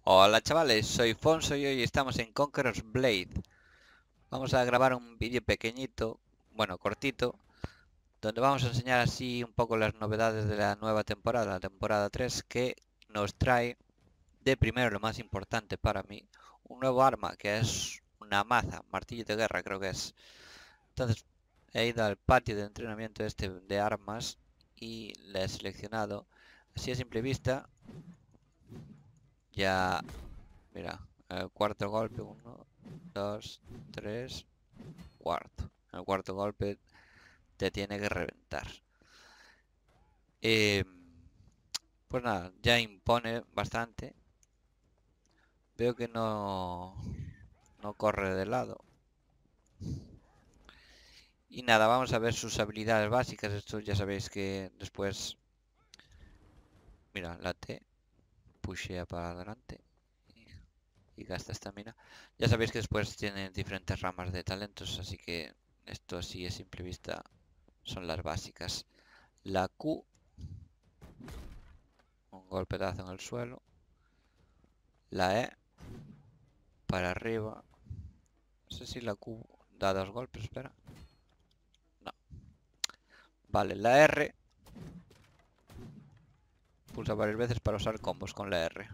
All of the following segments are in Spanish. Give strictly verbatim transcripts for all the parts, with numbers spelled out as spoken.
Hola chavales, soy Fonso y hoy estamos en Conqueror's Blade. Vamos a grabar un vídeo pequeñito, bueno, cortito, donde vamos a enseñar así un poco las novedades de la nueva temporada, la temporada tres, que nos trae de primero lo más importante para mí, un nuevo arma que es una maza, martillo de guerra creo que es. Entonces he ido al patio de entrenamiento este de armas y le he seleccionado así a simple vista. Ya, mira, el cuarto golpe, uno, dos, tres, cuarto. El cuarto golpe te tiene que reventar. Eh, pues nada, ya impone bastante. Veo que no, no corre de lado. Y nada, vamos a ver sus habilidades básicas. Esto ya sabéis que después, mira, la T, pushea para adelante y, y gasta estamina. Ya sabéis que después tiene diferentes ramas de talentos, así que esto así a simple vista son las básicas. La Q, un golpetazo en el suelo. La E, para arriba. No sé si la Q da dos golpes, espera. No. Vale, la R. Pulsa varias veces para usar combos con la R.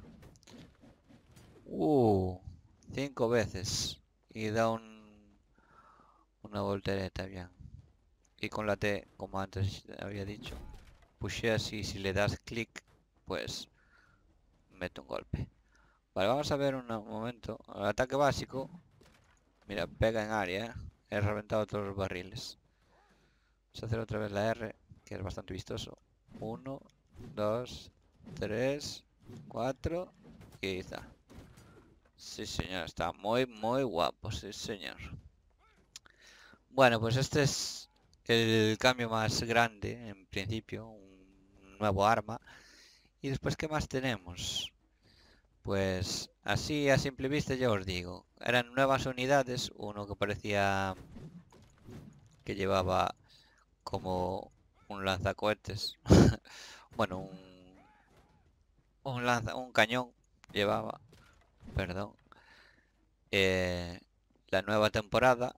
Uh, cinco veces. Y da un, una voltereta, bien. Y con la T, como antes había dicho, pushea así, si le das clic, pues mete un golpe. Vale, vamos a ver un momento. El ataque básico, mira, pega en área, ¿eh? He reventado todos los barriles. Vamos a hacer otra vez la R, que es bastante vistoso. Uno, dos, tres, cuatro y ahí está. Sí, señor, está muy, muy guapo, sí, señor. Bueno, pues este es el cambio más grande, en principio, un nuevo arma. Y después, ¿qué más tenemos? Pues así a simple vista ya os digo, eran nuevas unidades, uno que parecía que llevaba como un lanzacohetes, bueno, un, un lanza, un cañón llevaba, perdón, eh, la nueva temporada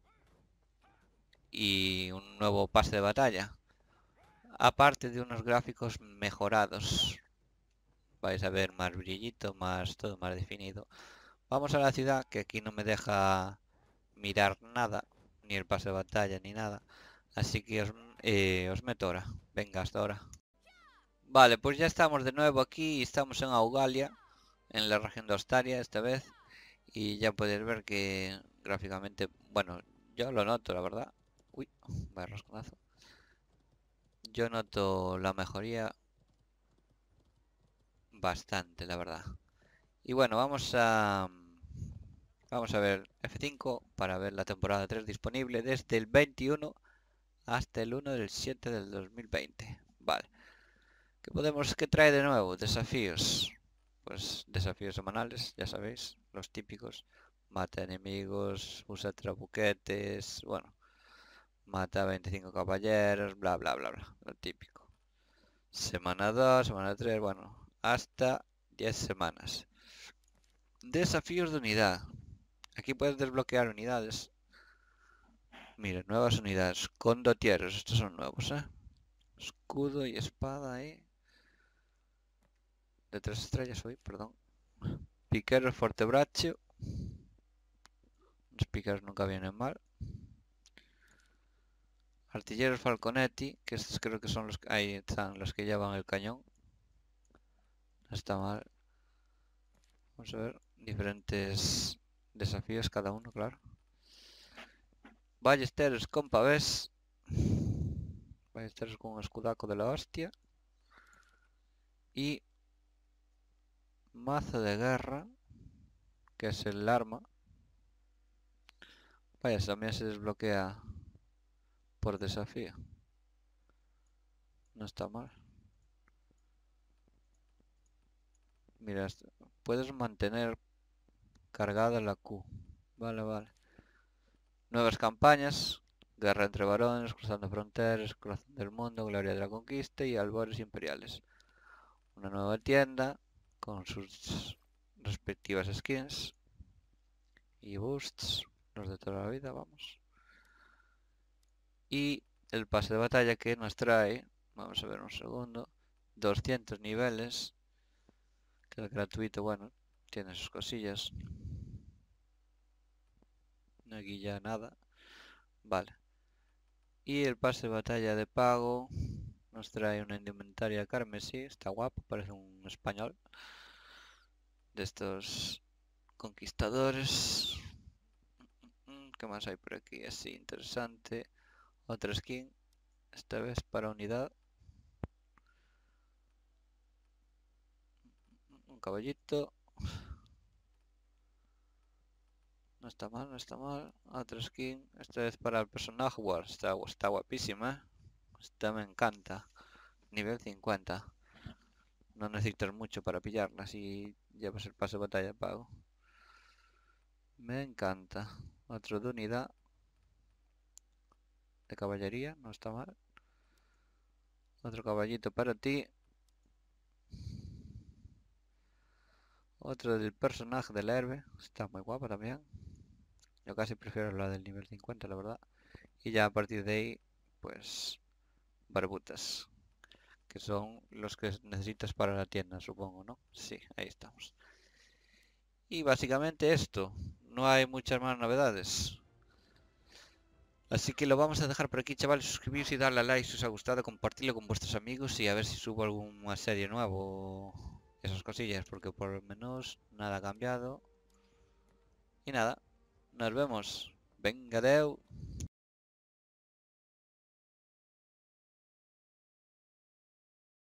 y un nuevo pase de batalla, aparte de unos gráficos mejorados. Vais a ver más brillito, más todo más definido. Vamos a la ciudad, que aquí no me deja mirar nada, ni el pase de batalla ni nada. Así que os, eh, os meto ahora. Venga, hasta ahora. Vale, pues ya estamos de nuevo aquí. Estamos en Augalia, en la región de Ostaria esta vez. Y ya podéis ver que gráficamente, bueno, yo lo noto, la verdad. Uy, vaya rasconazo. Yo noto la mejoría bastante, la verdad. Y bueno, vamos a... Vamos a ver F cinco para ver la temporada tres disponible desde el veintiuno hasta el uno del siete del dos mil veinte. Vale. ¿Qué podemos, qué trae de nuevo? Desafíos. Pues desafíos semanales, ya sabéis, los típicos. Mata enemigos, usa trabuquetes, bueno, mata veinticinco caballeros, bla bla bla bla, lo típico. Semana dos, semana tres, bueno, hasta diez semanas. Desafíos de unidad. Aquí puedes desbloquear unidades. Mira, nuevas unidades. Condotieros, estos son nuevos, ¿eh? Escudo y espada ahí. De tres estrellas hoy, perdón. Piqueros Fortebraccio. Los piqueros nunca vienen mal. Artilleros Falconetti, que estos creo que son los que ahí están los que llevan el cañón. No está mal. Vamos a ver. Diferentes desafíos cada uno, claro. Ballesteros con pavés. Ballesteros con un escudaco de la hostia. Y mazo de guerra, que es el arma. Vaya, también se desbloquea por desafío. No está mal. Mira, esto, puedes mantener cargada la Q. Vale, vale. Nuevas campañas. Guerra entre varones, cruzando fronteras, corazón del mundo, gloria de la conquista y albores imperiales. Una nueva tienda con sus respectivas skins y boosts, los de toda la vida, vamos. Y el pase de batalla que nos trae, vamos a ver un segundo, doscientos niveles, que es gratuito, bueno, tiene sus cosillas. Aquí ya nada, vale. Y el pase de batalla de pago nos trae una indumentaria carmesí, está guapo, parece un español de estos conquistadores. ¿Qué más hay por aquí? Así interesante. Otra skin, esta vez para unidad. Un caballito. No está mal, no está mal. Otra skin, esta vez para el personaje. Wow, está, está guapísima, ¿eh? Esta me encanta. Nivel cincuenta. No necesitas mucho para pillarla si llevas el pase de batalla de pago. Me encanta. Otro de unidad. De caballería, no está mal. Otro caballito para ti. Otro del personaje del héroe. Está muy guapo también. Yo casi prefiero la del nivel cincuenta, la verdad. Y ya a partir de ahí, pues, barbutas. Que son los que necesitas para la tienda, supongo, ¿no? Sí, ahí estamos. Y básicamente esto. No hay muchas más novedades. Así que lo vamos a dejar por aquí, chavales. Suscribiros y darle a like si os ha gustado. Compartirlo con vuestros amigos y a ver si subo algún serie nuevo. Esas cosillas, porque por lo menos nada ha cambiado. Y nada, nos vemos. Venga, deu.